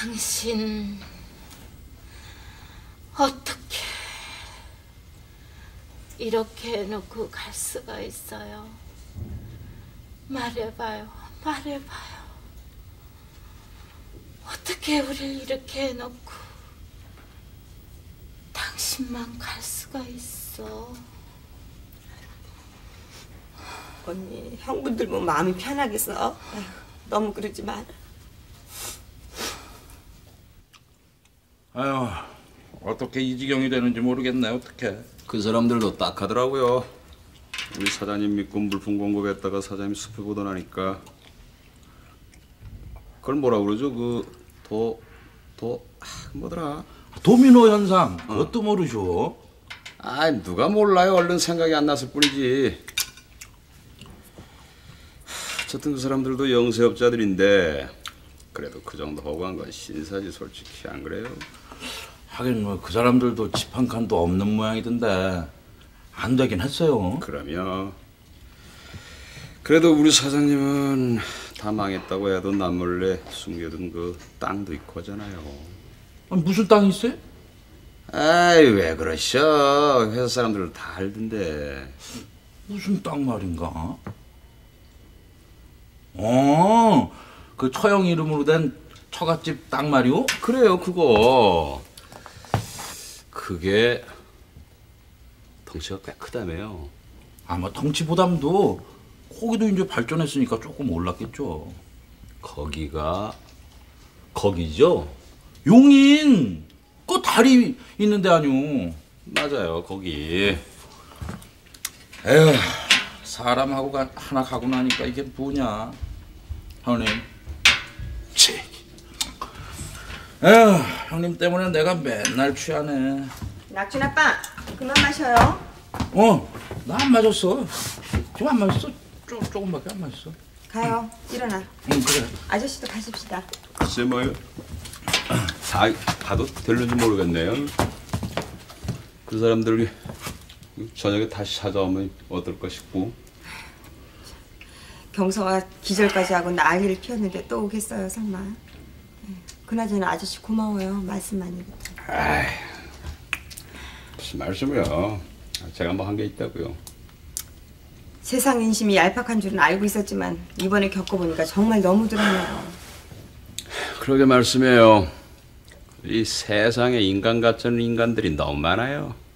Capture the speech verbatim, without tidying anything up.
당신 어떻게 이렇게 해놓고 갈 수가 있어요? 말해봐요, 말해봐요. 어떻게 우릴 이렇게 해놓고 당신만 갈 수가 있어? 언니, 형분들 뭐 마음이 편하겠어? 아휴, 너무 그러지 마. 아유, 어떻게 이 지경이 되는지 모르겠네. 어떡해. 그 사람들도 딱 하더라고요. 우리 사장님 믿고 물품 공급했다가 사장님이 숲에 보도나니까 그걸 뭐라 그러죠? 그 도... 도... 아, 뭐더라? 도미노 현상. 어. 그것도 모르죠. 아, 누가 몰라요. 얼른 생각이 안 났을 뿐이지. 어쨌든 그 사람들도 영세업자들인데 그래도 그 정도 허구한 건 신사지 솔직히. 안 그래요? 하긴 뭐 그 사람들도 집 한 칸도 없는 모양이던데 안 되긴 했어요. 그러면 그래도 우리 사장님은 다 망했다고 해도 남몰래 숨겨둔 그 땅도 있고 하잖아요. 아니, 무슨 땅이 있어요? 아이, 왜 그러셔. 회사 사람들 다 알던데. 무슨 땅 말인가? 어, 그 처형 이름으로 된 처갓집 땅 말이오? 그래요, 그거. 그게 덩치가 꽤 크다며요. 아마 덩치보담도 거기도 이제 발전했으니까 조금 올랐겠죠. 거기가 거기죠? 용인 그 다리 있는데 아니오. 맞아요, 거기. 에휴, 사람하고 가, 하나 가고 나니까 이게 뭐냐, 형님. 치. 에휴, 형님 때문에 내가 맨날 취하네. 낙준 아빠, 그만 마셔요. 어, 나 안 마셨어. 지금 안 마셨어. 조, 조금밖에 안 마셨어. 가요. 일어나. 응, 그래. 아저씨도 가십시다. 글쎄 뭐요. 다 가도 될는지 모르겠네요. 그 사람들이 저녁에 다시 찾아오면 어떨까 싶고. 경서가 기절까지 하고 난리를 피웠는데 또 오겠어요, 설마. 그나저나 아저씨 고마워요. 말씀만이라도. 아이, 무슨 말씀이요. 제가 뭐 한 게 있다고요. 세상 인심이 얄팍한 줄은 알고 있었지만 이번에 겪어보니까 정말 너무 들었네요. 그러게 말씀해요. 이 세상에 인간 같은 인간들이 너무 많아요.